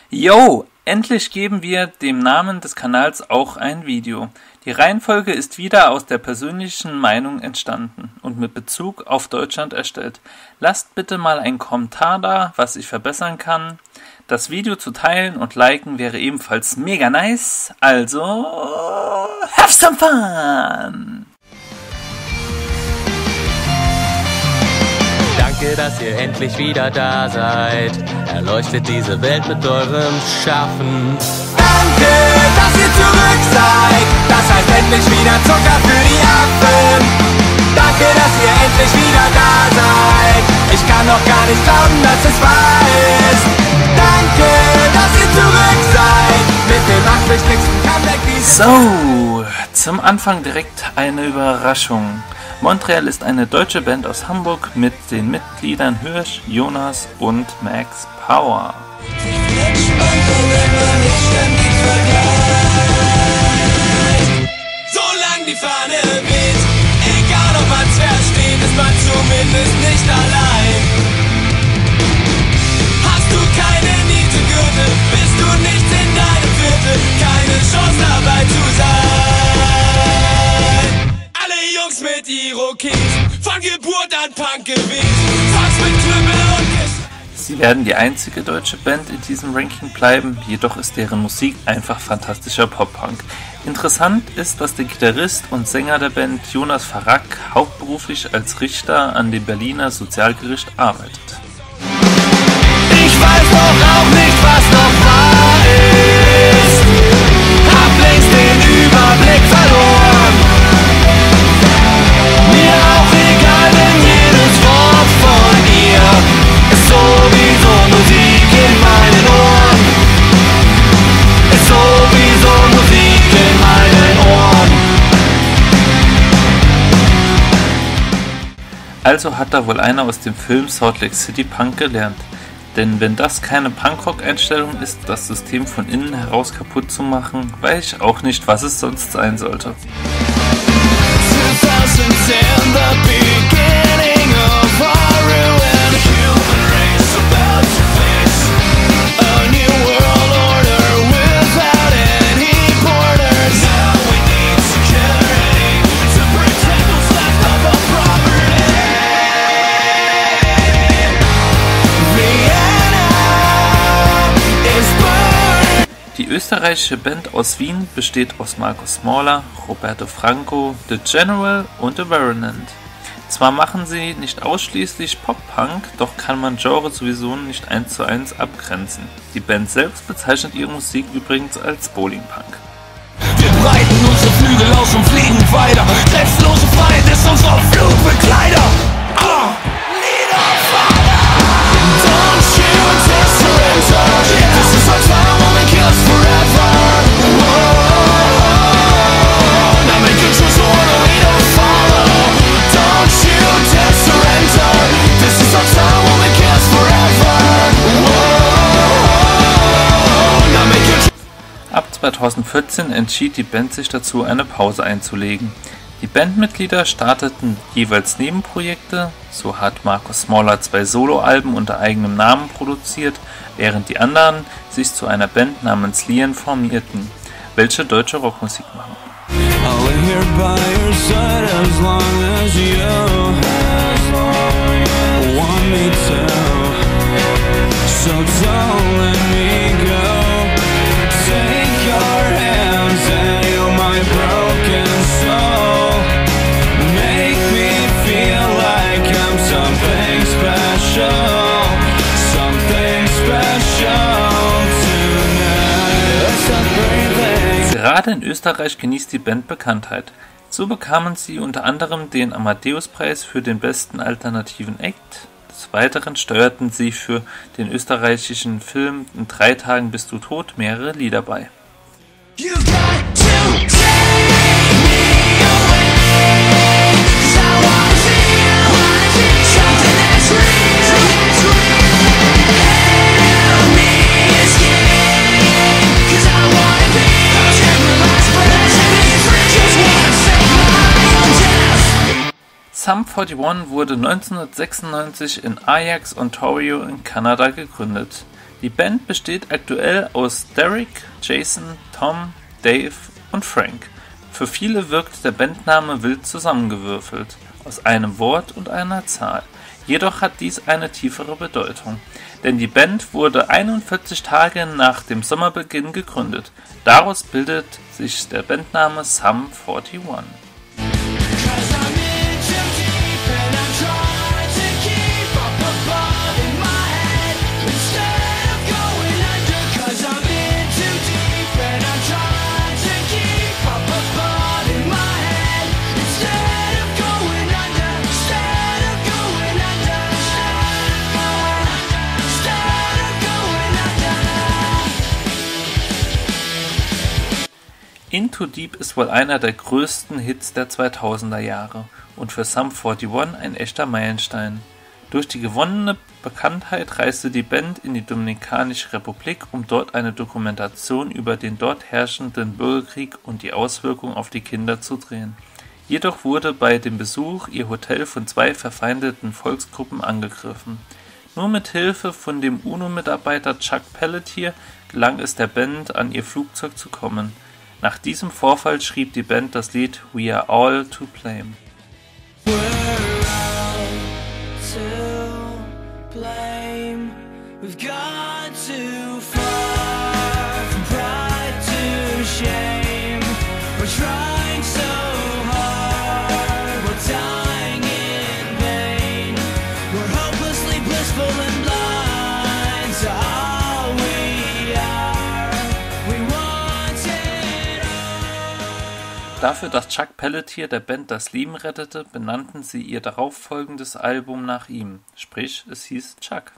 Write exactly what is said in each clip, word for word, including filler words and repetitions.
Yo, endlich geben wir dem Namen des Kanals auch ein Video. Die Reihenfolge ist wieder aus der persönlichen Meinung entstanden und mit Bezug auf Deutschland erstellt. Lasst bitte mal einen Kommentar da, was ich verbessern kann. Das Video zu teilen und liken wäre ebenfalls mega nice. Also, have some fun! Danke, dass ihr endlich wieder da seid. Erleuchtet diese Welt mit eurem Schaffen. Danke, dass ihr zurück seid. Das heißt endlich wieder Zucker für die Affen. Danke, dass ihr endlich wieder da seid. Ich kann noch gar nicht glauben, dass es wahr ist. Danke, dass ihr zurück seid. Mit dem achtwichtigsten Comeback dieses So, zum Anfang direkt eine Überraschung. Montreal ist eine deutsche Band aus Hamburg mit den Mitgliedern Hirsch, Jonas und Max Power. Solange die Fahne weht, egal ob man's versteht, ist man zumindest nicht allein. Hast du keine niete Gürtel, bist du nichts in deinem Viertel, keine Chance dabei zu sein. Alle Jungs mit Irokesen, von Geburt an Punk gewesen, sonst mit Knüppel und Kissen. Sie werden die einzige deutsche Band in diesem Ranking bleiben, jedoch ist deren Musik einfach fantastischer Pop-Punk. Interessant ist, dass der Gitarrist und Sänger der Band Jonas Farrak hauptberuflich als Richter an dem Berliner Sozialgericht arbeitet. Ich weiß doch auch nicht, was noch wahr ist. Hab längst den Überblick verloren. Mir auch egal, denn jedes Wort von ihr ist sowieso Musik in meinen Ohren. Ist sowieso Musik in meinen Ohren. Also hat da wohl einer aus dem Film Salt Lake City Punk gelernt. Denn wenn das keine Punkrock-Einstellung ist, das System von innen heraus kaputt zu machen, weiß ich auch nicht, was es sonst sein sollte. Die österreichische Band aus Wien besteht aus Markus Smaller, Roberto Franco, The General und The Variant. Zwar machen sie nicht ausschließlich Pop-Punk, doch kann man Genre sowieso nicht eins zu eins abgrenzen. Die Band selbst bezeichnet ihre Musik übrigens als Bowling-Punk. Wir breiten unsere Flügel aus und fliegen weiter. Selbstlose Feind ist unser Flugbegleiter. Oh. Don't you surrender. This is our time when we kill us forever. Whoa. Now make your choice, one we don't follow. Don't you dare surrender. This is our time when we kill us forever. Whoa. Now make your choice. Ab zweitausendvierzehn entschied die Band sich dazu, eine Pause einzulegen. Die Bandmitglieder starteten jeweils Nebenprojekte, so hat Markus Smaller zwei Soloalben unter eigenem Namen produziert, während die anderen sich zu einer Band namens Lian formierten, welche deutsche Rockmusik machen. Gerade in Österreich genießt die Band Bekanntheit. So bekamen sie unter anderem den Amadeus-Preis für den besten alternativen Act. Des Weiteren steuerten sie für den österreichischen Film In drei Tagen bist du tot mehrere Lieder bei. You got to take me away. 'Cause I wanna feel, wanna feel something that's real. Help me escape. 'Cause I wanna be paralyzed, but I should be free. Just wanna fake my own death. Sum einundvierzig wurde neunzehnhundertsechsundneunzig in Ajax, Ontario in Kanada gegründet. Die Band besteht aktuell aus Derek, Jason, Tom, Dave und Frank. Für viele wirkt der Bandname wild zusammengewürfelt, aus einem Wort und einer Zahl. Jedoch hat dies eine tiefere Bedeutung, denn die Band wurde einundvierzig Tage nach dem Sommerbeginn gegründet. Daraus bildet sich der Bandname Sum einundvierzig. Into Deep ist wohl einer der größten Hits der zweitausender Jahre und für Sum einundvierzig ein echter Meilenstein. Durch die gewonnene Bekanntheit reiste die Band in die Dominikanische Republik, um dort eine Dokumentation über den dort herrschenden Bürgerkrieg und die Auswirkungen auf die Kinder zu drehen. Jedoch wurde bei dem Besuch ihr Hotel von zwei verfeindeten Volksgruppen angegriffen. Nur mit Hilfe von dem UNO-Mitarbeiter Chuck Pelletier gelang es der Band, an ihr Flugzeug zu kommen. Nach diesem Vorfall schrieb die Band das Lied We Are All to Blame. We're all to blame. We've gone too far from pride to shame. We're trying so hard, we're dying in vain. We're hopelessly blissful and blind to all we are. We want it all. Dafür, dass Chuck Pelletier der Band das Leben rettete, benannten sie ihr darauffolgendes Album nach ihm, sprich es hieß Chuck.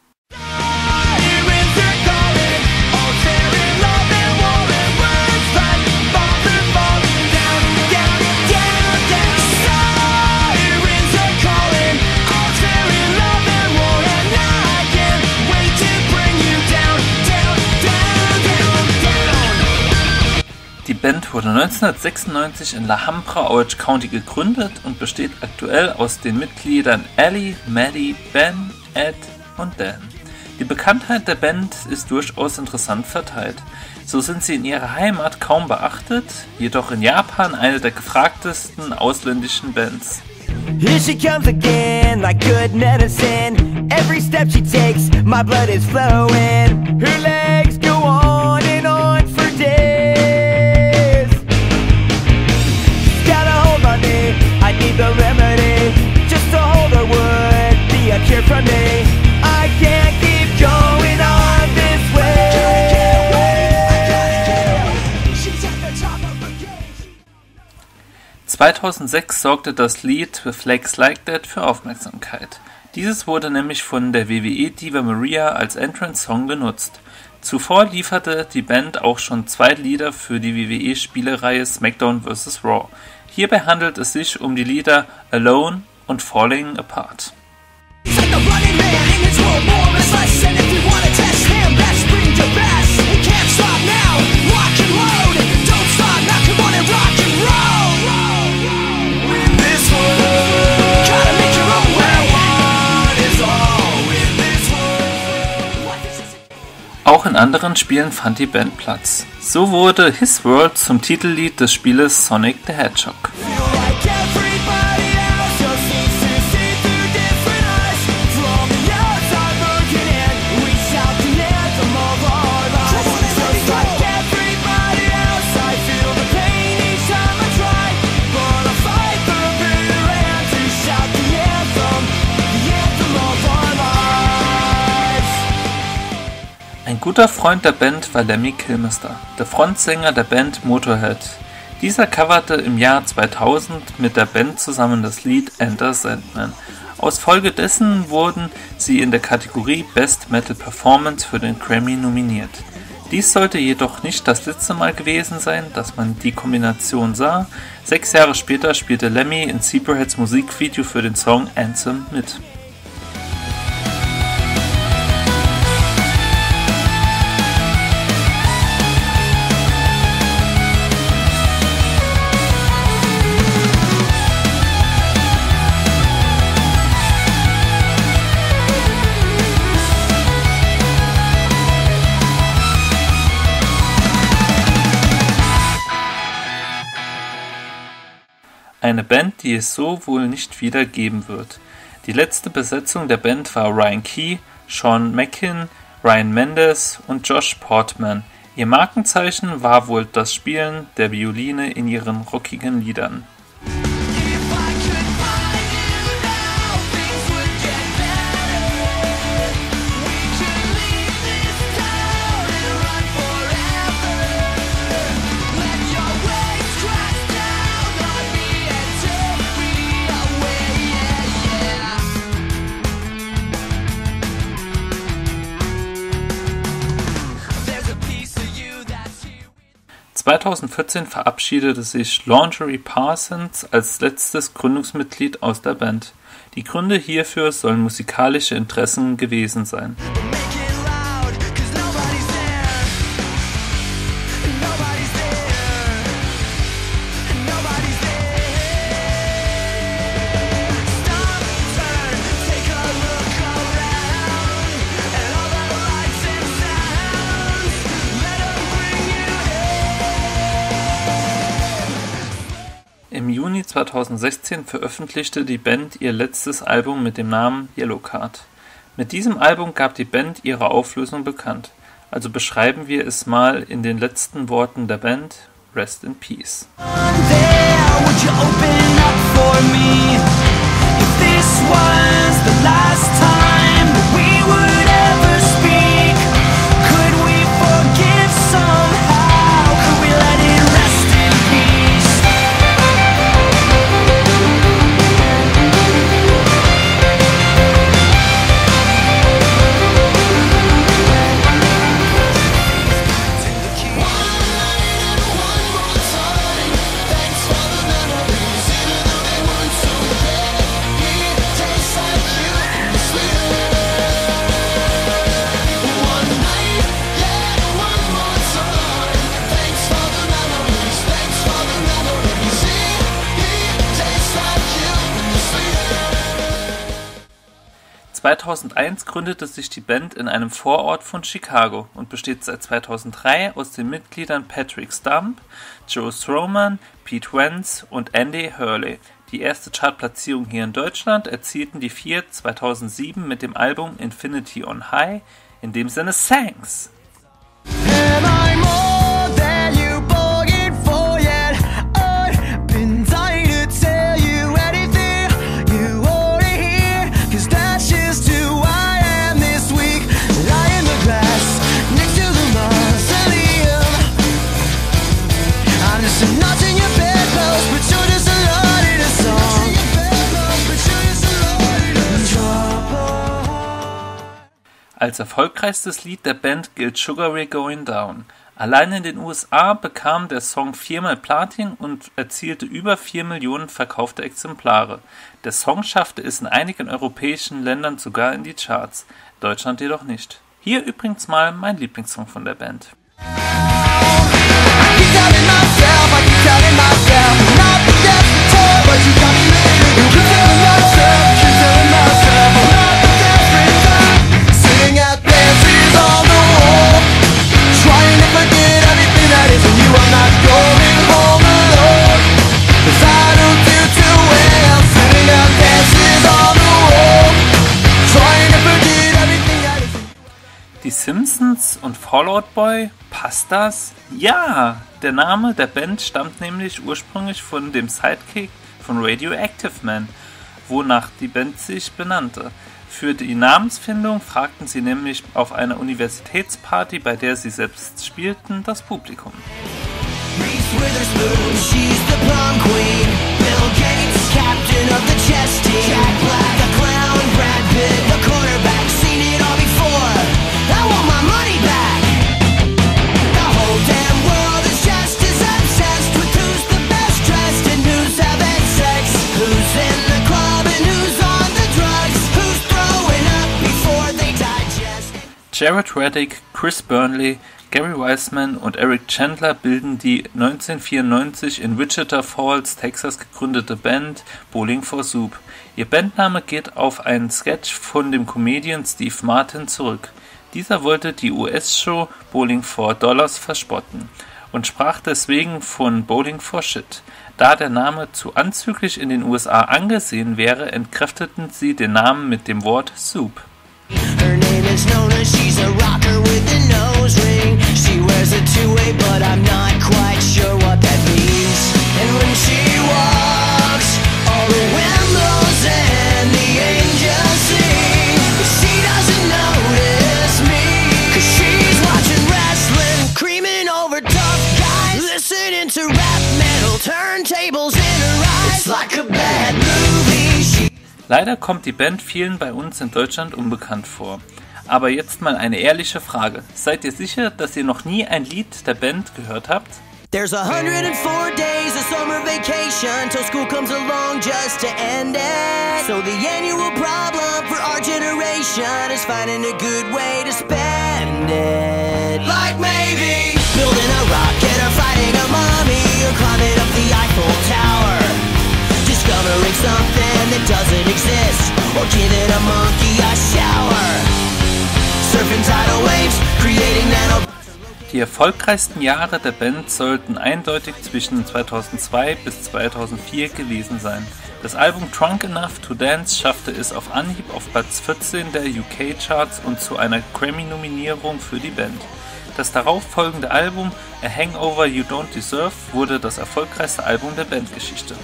Die Band wurde neunzehnhundertsechsundneunzig in La Alhambra, Orange County gegründet und besteht aktuell aus den Mitgliedern Ellie, Maddie, Ben, Ed und Dan. Die Bekanntheit der Band ist durchaus interessant verteilt. So sind sie in ihrer Heimat kaum beachtet, jedoch in Japan eine der gefragtesten ausländischen Bands. Here she comes again, like good medicine. Every step she takes, my blood is flowing. Her legs go on and on for days. She's got a hold on me, I need the remedy. Just to hold her would be a cure for me. I can't keep going on this way. She's at the top of her game. zweitausendsechs sorgte das Lied With Legs Like That für Aufmerksamkeit. Dieses wurde nämlich von der W W E-Diva Maria als Entrance-Song genutzt. Zuvor lieferte die Band auch schon zwei Lieder für die W W E-Spielereihe SmackDown versus. Raw. Hierbei handelt es sich um die Lieder Alone und Falling Apart. Auch in anderen Spielen fand die Band Platz. So wurde His World zum Titellied des Spieles Sonic the Hedgehog. Ein guter Freund der Band war Lemmy Kilmister, der Frontsänger der Band Motorhead. Dieser coverte im Jahr zweitausend mit der Band zusammen das Lied Enter Sandman. Aus Folge dessen wurden sie in der Kategorie Best Metal Performance für den Grammy nominiert. Dies sollte jedoch nicht das letzte Mal gewesen sein, dass man die Kombination sah. Sechs Jahre später spielte Lemmy in Zebraheads Musikvideo für den Song Anthem mit. Eine Band, die es so wohl nicht wieder geben wird. Die letzte Besetzung der Band war Ryan Key, Sean Mackin, Ryan Mendes und Josh Portman. Ihr Markenzeichen war wohl das Spielen der Violine in ihren rockigen Liedern. zweitausendvierzehn verabschiedete sich Laundry Parsons als letztes Gründungsmitglied aus der Band. Die Gründe hierfür sollen musikalische Interessen gewesen sein. Im Juni zweitausendsechzehn veröffentlichte die Band ihr letztes Album mit dem Namen Yellowcard. Mit diesem Album gab die Band ihre Auflösung bekannt, also beschreiben wir es mal in den letzten Worten der Band: Rest in Peace. zweitausendeins gründete sich die Band in einem Vorort von Chicago und besteht seit zweitausenddrei aus den Mitgliedern Patrick Stump, Joe Stroman, Pete Wentz und Andy Hurley. Die erste Chartplatzierung hier in Deutschland erzielten die vier zweitausendsieben mit dem Album Infinity on High, in dem Sinne Thanks! Als erfolgreichstes Lied der Band gilt Sugar Ray Going Down. Allein in den U S A bekam der Song viermal Platin und erzielte über vier Millionen verkaufte Exemplare. Der Song schaffte es in einigen europäischen Ländern sogar in die Charts, Deutschland jedoch nicht. Hier übrigens mal mein Lieblingssong von der Band. Die Simpsons und Fall Out Boy, passt das? Ja! Der Name der Band stammt nämlich ursprünglich von dem Sidekick von Radioactive Man, wonach die Band sich benannte. Für die Namensfindung fragten sie nämlich auf einer Universitätsparty, bei der sie selbst spielten, das Publikum. Reese Witherspoon, she's the prom queen. Bill Gates, captain of the chess team. Jack Black, the clown. Brad Pitt, the quarterback. Seen it all before. I want my money back. The whole damn world is just as obsessed with who's the best dressed and who's having sex. Who's in the club and who's on the drugs. Who's throwing up before they digest. Jared Reddick, Chris Burnley, Gary Wiseman und Eric Chandler bilden die neunzehnhundertvierundneunzig in Wichita Falls, Texas gegründete Band Bowling for Soup. Ihr Bandname geht auf einen Sketch von dem Comedian Steve Martin zurück. Dieser wollte die U S-Show Bowling for Dollars verspotten und sprach deswegen von Bowling for Shit. Da der Name zu anzüglich in den U S A angesehen wäre, entkräfteten sie den Namen mit dem Wort Soup. Her name is Nona, she's a rocker with a nose ring. She wears a two-way, but I'm not quite sure what that means. And when she walks, all the windows and the angels sing. But she doesn't notice me, 'cause she's watching wrestling, creaming over tough guys, listening to rap metal, turntables in her eyes. It's like a bad movie. She Leider kommt die Band vielen bei uns in Deutschland unbekannt vor. Aber jetzt mal eine ehrliche Frage. Seid ihr sicher, dass ihr noch nie ein Lied der Band gehört habt? There's one hundred four days of summer vacation till school comes along just to end it. So the annual problem for our generation is finding a good way to spend it. Like maybe building a rocket or fighting a mummy or climbing up the Eiffel Tower. Discovering something that doesn't exist or giving a monkey a shower. Surfing tidal waves, creating nano. Die erfolgreichsten Jahre der Band sollten eindeutig zwischen zweitausendzwei bis zweitausendvier gewesen sein. Das Album Drunk Enough to Dance schaffte es auf Anhieb auf Platz vierzehn der U K-Charts und zu einer Grammy-Nominierung für die Band. Das darauffolgende Album A Hangover You Don't Deserve wurde das erfolgreichste Album der Bandgeschichte.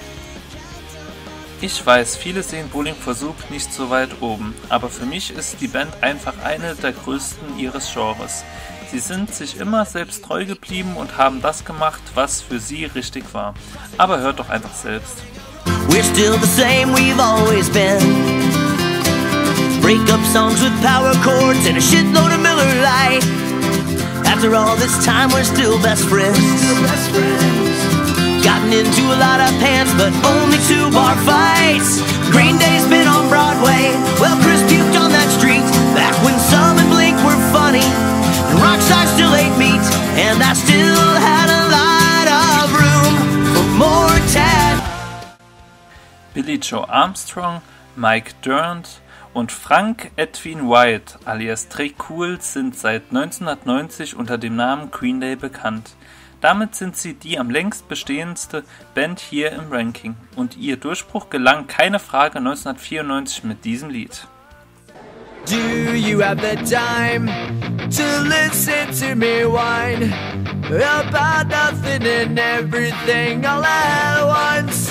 Ich weiß, viele sehen Bowling for Soup nicht so weit oben, aber für mich ist die Band einfach eine der größten ihres Genres. Sie sind sich immer selbst treu geblieben und haben das gemacht, was für sie richtig war. Aber hört doch einfach selbst. We're still the same we've always been. Breakup songs with power chords and a shitload of Miller Lite. After all this time we're still best friends. Still best friends. Gotten into a lot of pants, but only two bar fights. Green Day's been on Broadway. Well, Chris puked on that street back when Some and Blink were funny. And Rockstar still ate meat, and I still had a lot of room for more Tad. Billie Joe Armstrong, Mike Dirnt und Frank Edwin White alias Tré Cool sind seit neunzehnhundertneunzig unter dem Namen Green Day bekannt. Damit sind sie die am längst bestehendste Band hier im Ranking und ihr Durchbruch gelang keine Frage neunzehnhundertvierundneunzig mit diesem Lied. Do you have the time to listen to me whine about nothing and everything all at once?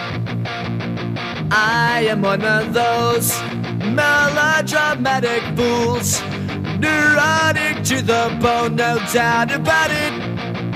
I am one of those melodramatic fools, neurotic to the bone, no doubt about it.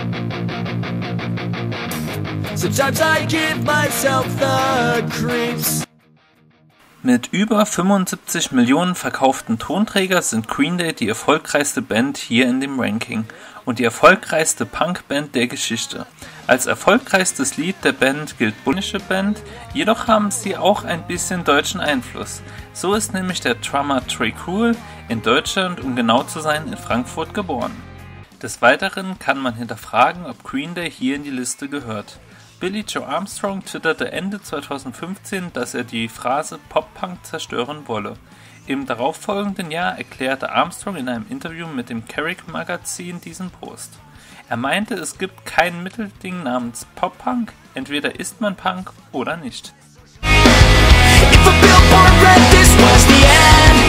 Sometimes I give myself the creeps. Mit über fünfundsiebzig Millionen verkauften Tonträger sind Green Day die erfolgreichste Band hier in dem Ranking und die erfolgreichste Punkband der Geschichte. Als erfolgreichstes Lied der Band gilt Bullische Band, jedoch haben sie auch ein bisschen deutschen Einfluss. So ist nämlich der Drummer Tré Cool in Deutschland, um genau zu sein, in Frankfurt geboren. Des Weiteren kann man hinterfragen, ob Green Day hier in die Liste gehört. Billie Joe Armstrong twitterte Ende zweitausendfünfzehn, dass er die Phrase Pop-Punk zerstören wolle. Im darauffolgenden Jahr erklärte Armstrong in einem Interview mit dem Kerrang-Magazin diesen Post. Er meinte, es gibt kein Mittelding namens Pop-Punk, entweder ist man Punk oder nicht. If a billboard read this was the end,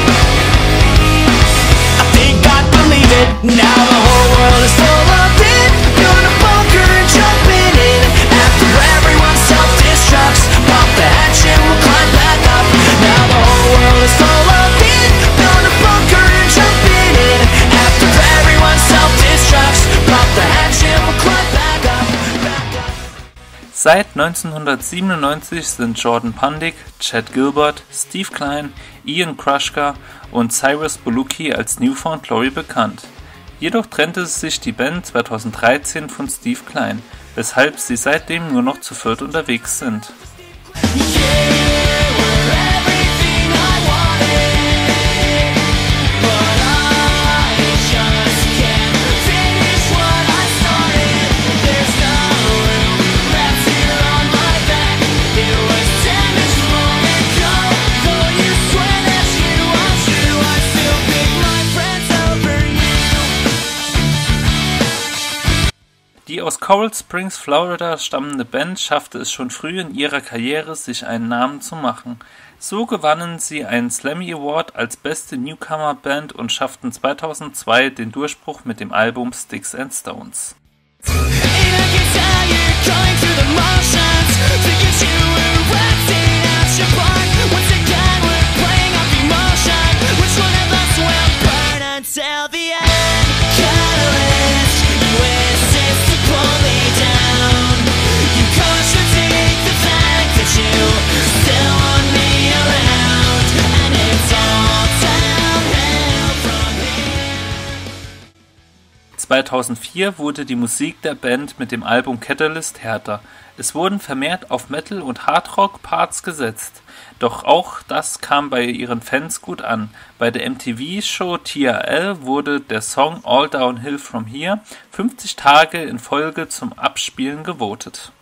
I think I'd believe it. Now the whole world is full of it. Doing a bunker and jumping in. After everyone self-destructs, pop the hatch and we'll climb back up. Now the whole world is full of it. Doing a bunker and jumping in. After everyone self-destructs, pop the hatch and we'll climb back up. Back up. Seit neunzehnhundertsiebenundneunzig sind Jordan Pundik, Chad Gilbert, Steve Klein, Ian Krushka und Cyrus Bolooki als New Found Glory bekannt. Jedoch trennte sich die Band zweitausenddreizehn von Steve Klein, weshalb sie seitdem nur noch zu viert unterwegs sind. Die aus Coral Springs, Florida stammende Band schaffte es schon früh in ihrer Karriere, sich einen Namen zu machen. So gewannen sie einen Slammy Award als beste Newcomer-Band und schafften zweitausendzwei den Durchbruch mit dem Album Sticks and Stones. zweitausendvier wurde die Musik der Band mit dem Album Catalyst härter. Es wurden vermehrt auf Metal- und Hardrock-Parts gesetzt. Doch auch das kam bei ihren Fans gut an. Bei der M T V-Show T R L wurde der Song All Downhill From Here fünfzig Tage in Folge zum Abspielen gewotet.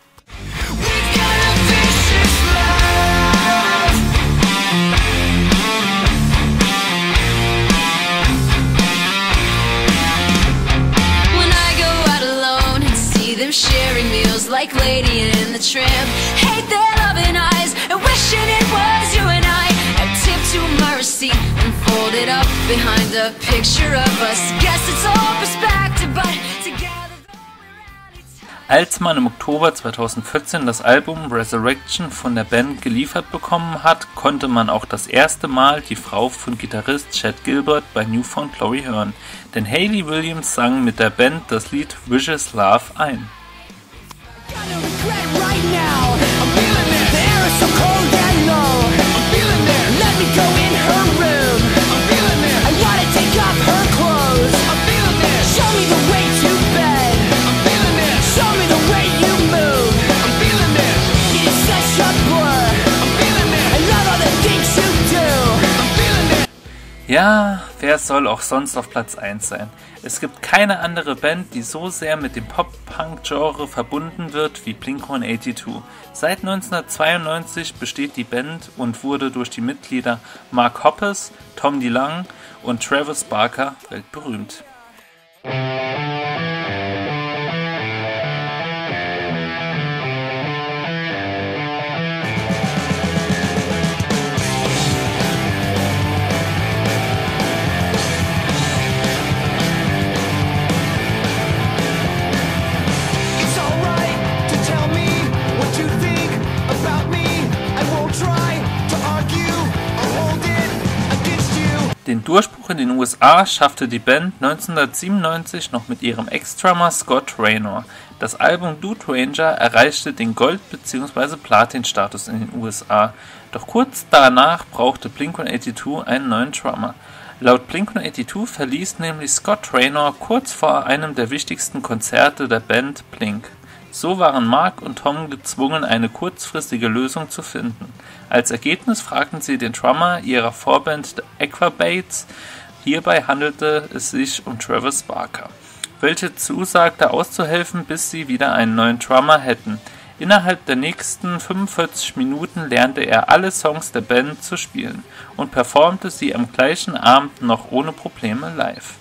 Sharing meals like Lady in the Tramp. Hate their loving eyes and wishing it was you and I. I tipped to my receipt and folded up behind a picture of us. Guess it's all perspective, but together. Als man im Oktober zweitausendvierzehn das Album Resurrection von der Band geliefert bekommen hat, konnte man auch das erste Mal die Frau von Gitarrist Chad Gilbert bei New Found Glory hören, denn Hayley Williams sang mit der Band das Lied Vicious Love ein. Ja, wer soll auch sonst auf Platz eins sein? Es gibt keine andere Band, die so sehr mit dem Pop-Punk-Genre verbunden wird wie Blink hundertzweiundachtzig. Seit neunzehnhundertzweiundneunzig besteht die Band und wurde durch die Mitglieder Mark Hoppus, Tom DeLonge und Travis Barker weltberühmt. Den Durchbruch in den U S A schaffte die Band neunzehnhundertsiebenundneunzig noch mit ihrem Ex-Drummer Scott Raynor. Das Album Dude Ranger erreichte den Gold- bzw. Platin-Status in den U S A, doch kurz danach brauchte Blink hundertzweiundachtzig einen neuen Drummer. Laut Blink hundertzweiundachtzig verließ nämlich Scott Raynor kurz vor einem der wichtigsten Konzerte der Band Blink. So waren Mark und Tom gezwungen, eine kurzfristige Lösung zu finden. Als Ergebnis fragten sie den Drummer ihrer Vorband The Aquabates. Hierbei handelte es sich um Travis Barker, welcher zusagte auszuhelfen, bis sie wieder einen neuen Drummer hätten. Innerhalb der nächsten fünfundvierzig Minuten lernte er alle Songs der Band zu spielen und performte sie am gleichen Abend noch ohne Probleme live.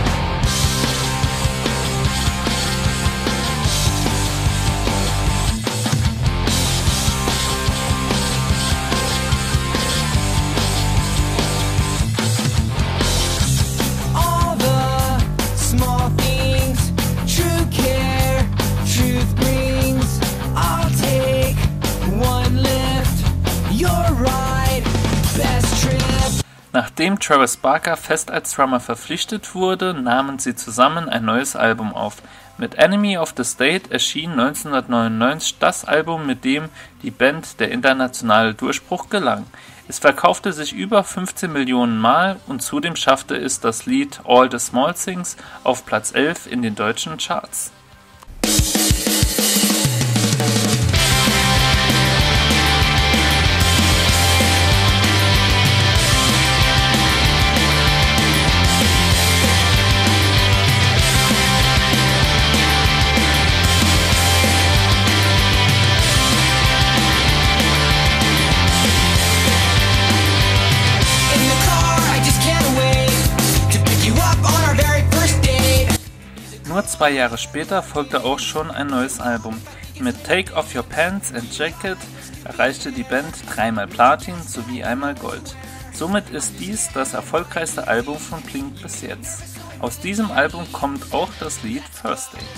Nachdem Travis Barker fest als Drummer verpflichtet wurde, nahmen sie zusammen ein neues Album auf. Mit Enemy of the State erschien neunzehnhundertneunundneunzig das Album, mit dem die Band der internationale Durchbruch gelang. Es verkaufte sich über fünfzehn Millionen Mal und zudem schaffte es das Lied All the Small Things auf Platz elf in den deutschen Charts. Nur zwei Jahre später folgte auch schon ein neues Album. Mit Take Off Your Pants and Jacket erreichte die Band dreimal Platin sowie einmal Gold. Somit ist dies das erfolgreichste Album von Blink bis jetzt. Aus diesem Album kommt auch das Lied First Date.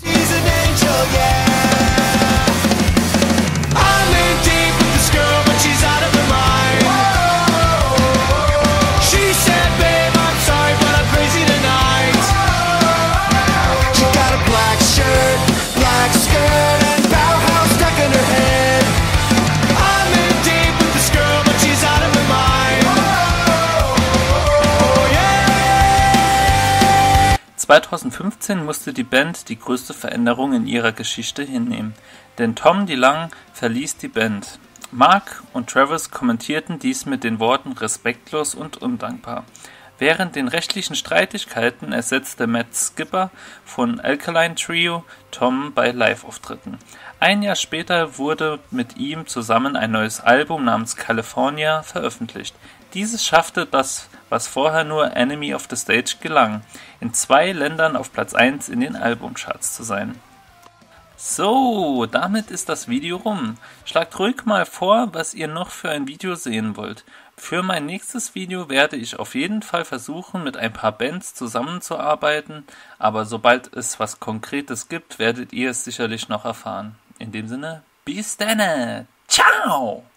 zweitausendfünfzehn musste die Band die größte Veränderung in ihrer Geschichte hinnehmen, denn Tom DeLonge verließ die Band. Mark und Travis kommentierten dies mit den Worten respektlos und undankbar. Während den rechtlichen Streitigkeiten ersetzte Matt Skipper von Alkaline Trio Tom bei Live-Auftritten. Ein Jahr später wurde mit ihm zusammen ein neues Album namens California veröffentlicht. Dieses schaffte das, was vorher nur Enemy of the Stage gelang, in zwei Ländern auf Platz eins in den Albumcharts zu sein. So, damit ist das Video rum. Schlagt ruhig mal vor, was ihr noch für ein Video sehen wollt. Für mein nächstes Video werde ich auf jeden Fall versuchen, mit ein paar Bands zusammenzuarbeiten, aber sobald es was Konkretes gibt, werdet ihr es sicherlich noch erfahren. In dem Sinne, bis dann! Ciao!